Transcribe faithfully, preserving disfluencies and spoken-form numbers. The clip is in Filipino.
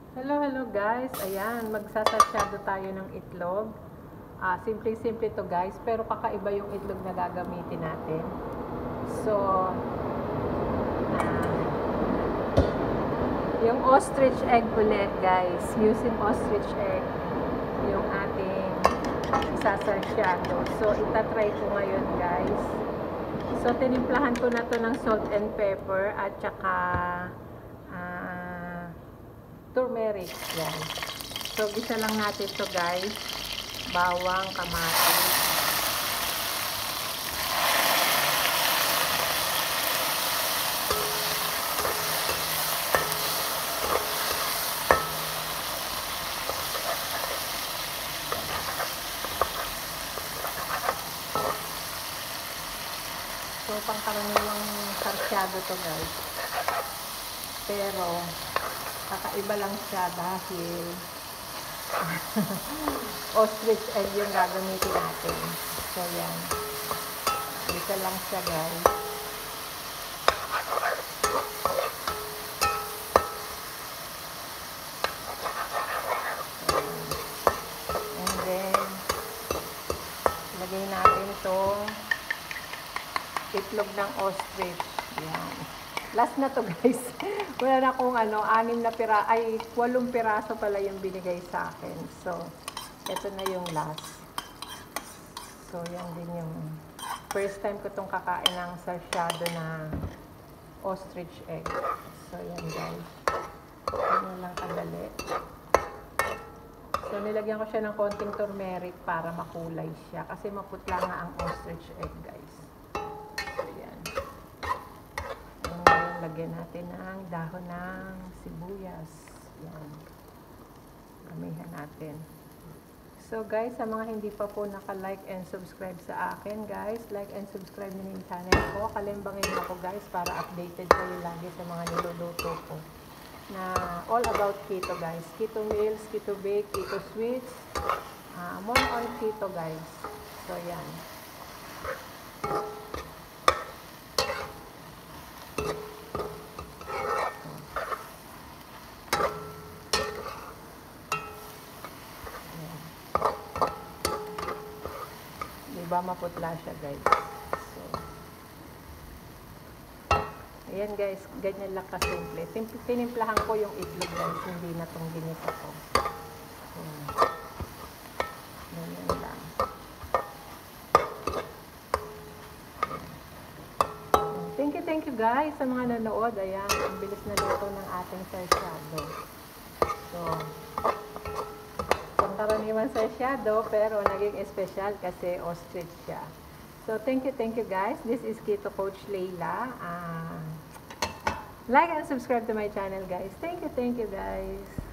Hello, hello guys. Ayan, magsasarciado tayo ng itlog. Ah, simple-simple to guys, pero kakaiba yung itlog na gagamitin natin. So, ah, yung ostrich egg ulit guys. Using ostrich egg yung ating isasarciado. So, itatry ko ngayon guys. So, tinimplahan ko na to ng salt and pepper at saka turmeric. Yan. So, gisa lang natin to guys. Bawang, kamatis. So, pangkaraniwang sarciado to guys. Pero, kakaiba lang siya dahil ostrich egg yung gagamitin natin. So, yan. Isa lang siya, guys. And then, lagay natin itong itlog ng ostrich. Yan. Last na to guys. Wala na akong ano, anim na pira, ay walong piraso pala yung binigay sa akin. So, ito na yung last. So, yan din yung first time ko itong kakain ng sarciado na ostrich egg. So, yan guys. Ano lang kadali. So, nilagyan ko siya ng konting turmeric para makulay siya. Kasi maputla nga ang ostrich egg guys. So, yan. Lagyan natin ng dahon ng sibuyas. Yan. Gamihan natin. So guys, sa mga hindi pa po naka-like and subscribe sa akin guys, like and subscribe na yung channel ko. Kalimbangin ako guys para updated kayo lagi sa mga niluluto ko. Na all about keto guys. Keto meals, keto bake, keto sweets. Uh, more on keto guys. So yan. Diba maputla siya guys. So, ayan guys, ganyan lang kasimple. Tinimplahan ko yung itlog guys, hindi na itong ginisa ko. So, ganyan lang. Thank you, thank you guys sa mga nanood. Ayan, ang bilis na luto ng ating sarciado. So, karaniwan sarciado pero naging espesyal kasi ostrich siya. So, thank you, thank you guys. This is Keto Coach Leila. Uh, like and subscribe to my channel guys. Thank you, thank you guys.